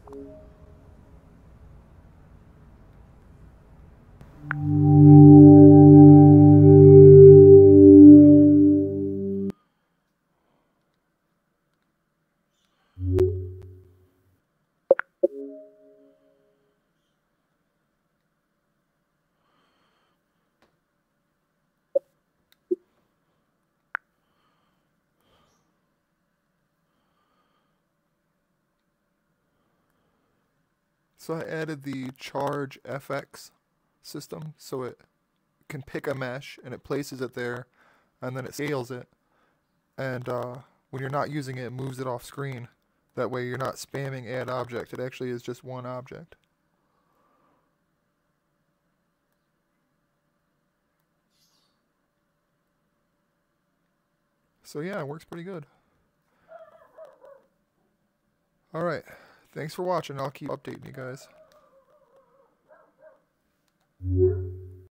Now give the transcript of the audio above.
So I added the Charge FX system so it can pick a mesh and it places it there and then it scales it. And when you're not using it, it moves it off screen. That way you're not spamming add object. It actually is just one object. So yeah, it works pretty good. Alright, thanks for watching. I'll keep updating you guys.